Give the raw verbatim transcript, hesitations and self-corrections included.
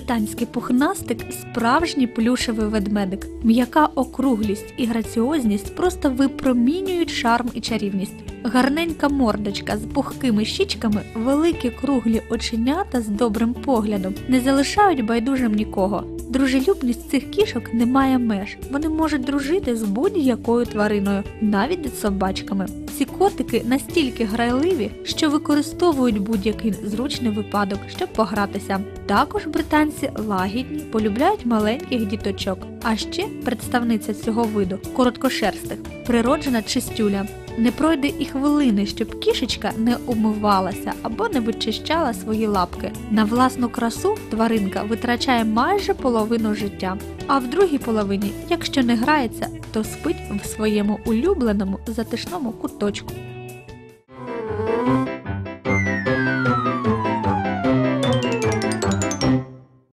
Британський пухнастик – справжній плюшевий ведмедик. М'яка округлість і граціозність просто випромінюють шарм і чарівність. Гарненька мордочка з пухкими щічками, великі круглі оченята з добрим поглядом не залишають байдужим нікого. Дружелюбність цих кішок не має меж. Вони можуть дружити з будь-якою твариною, навіть з собачками. Ці котики настільки грайливі, що використовують будь-який зручний випадок, щоб погратися. Також британці лагідні, полюбляють маленьких діточок. А ще представниця цього виду – короткошерстих, природжена чистюля. Не пройде і хвилини, щоб кішечка не умивалася або не вичищала свої лапки. На власну красу тваринка витрачає майже половину життя. А в другій половині, якщо не грається, то спить в своєму улюбленому затишному куточку.